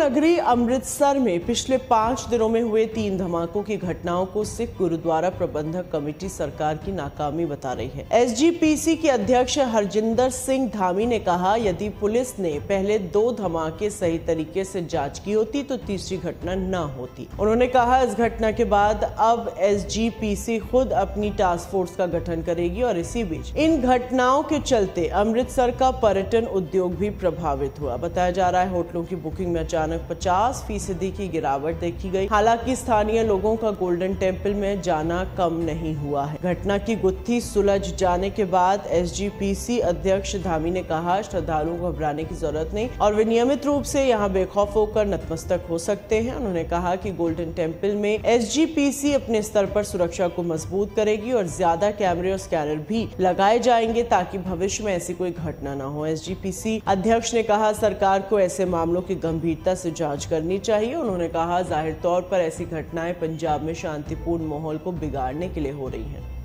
नगरी अमृतसर में पिछले 5 दिनों में हुए 3 धमाकों की घटनाओं को सिख गुरुद्वारा प्रबंधक कमेटी सरकार की नाकामी बता रही है। एसजीपीसी के अध्यक्ष हरजिंदर सिंह धामी ने कहा, यदि पुलिस ने पहले 2 धमाके सही तरीके से जांच की होती तो तीसरी घटना न होती। उन्होंने कहा, इस घटना के बाद अब एसजीपीसी खुद अपनी टास्क फोर्स का गठन करेगी और इसी बीच इन घटनाओं के चलते अमृतसर का पर्यटन उद्योग भी प्रभावित हुआ। बताया जा रहा है, होटलों की बुकिंग में अचानक 50% की गिरावट देखी गई। हालांकि स्थानीय लोगों का गोल्डन टेम्पल में जाना कम नहीं हुआ है। घटना की गुत्थी सुलझ जाने के बाद एसजीपीसी अध्यक्ष धामी ने कहा, श्रद्धालुओं को घबराने की जरूरत नहीं और वे नियमित रूप से यहां बेखौफ होकर नतमस्तक हो सकते हैं। उन्होंने कहा कि गोल्डन टेम्पल में एसजीपीसी अपने स्तर पर सुरक्षा को मजबूत करेगी और ज्यादा कैमरे और स्कैनर भी लगाए जाएंगे ताकि भविष्य में ऐसी कोई घटना न हो। एसजीपीसी अध्यक्ष ने कहा, सरकार को ऐसे मामलों की गंभीरता से जांच करनी चाहिए। उन्होंने कहा, जाहिर तौर पर ऐसी घटनाएं पंजाब में शांतिपूर्ण माहौल को बिगाड़ने के लिए हो रही हैं।